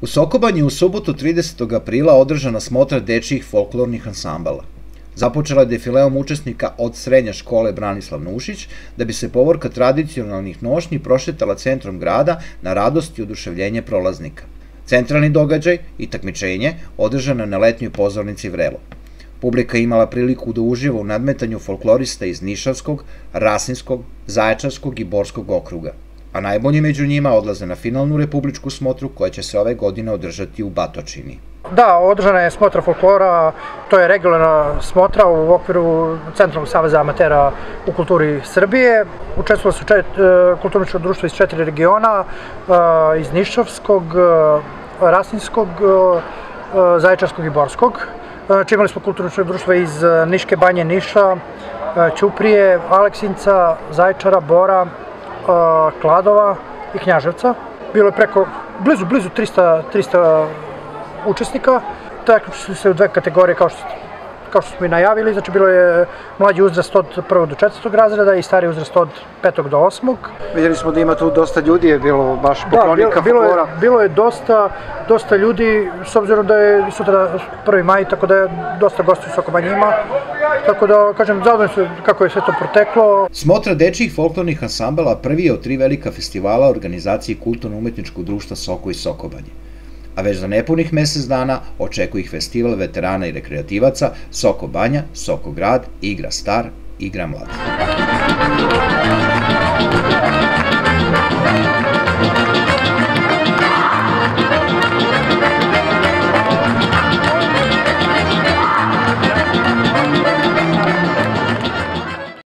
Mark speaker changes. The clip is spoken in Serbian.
Speaker 1: U Sokobanji u subotu 30. aprila održana smotra dečijih folklornih ansambala. Započela je defileom učesnika od srednje škole Branislav Nušić, da bi se povorka tradicionalnih nošnji prošetala centrom grada na radost i oduševljenje prolaznika. Centralni događaj i takmičenje održano je na letnjoj pozornici Vrelo. Publika je imala priliku da uživa u nadmetanju folklorista iz Nišavskog, Rasinskog, Zaječarskog i Borskog okruga, a najbolji među njima odlaze na finalnu republičku smotru koja će se ove godine održati u Batočini.
Speaker 2: Da, održana je smotra folklora, to je regularna smotra u okviru Centralnog saveza amatera u kulturi Srbije. Učestvovalo su kulturničko društvo iz 4 regiona, iz Nišavskog, Rasinskog, Zaječarskog i Borskog. Imali smo kulturničko društvo iz Niške banje, Niša, Ćuprije, Aleksinca, Zaječara, Bora, Kladova i Knjaževca. Bilo je blizu 300 učesnika. Takmičili su se u dve kategorije kao što smo i najavili, znači bilo je mlađi uzrast od 1. do 4. razreda i stariji uzrast od 5. do 8.
Speaker 3: Vidjeli smo da ima tu dosta ljudi, je bilo baš poklonika folklora.
Speaker 2: Bilo je dosta ljudi, s obzirom da je sutra 1. maj, tako da je dosta gosti u Sokobanji ima. Tako da, kažem, zadovoljni su kako je sve to proteklo.
Speaker 1: Smotra dečijih folklornih ansambala prvi je od 3 velika festivala organizaciji Kulturno-umetničkog društva Soko iz Sokobanje. A već za nepunih mesec dana očekuje ih festival veterana i rekreativaca Soko Banja, Soko Grad, Igra Star, Igra Mlad.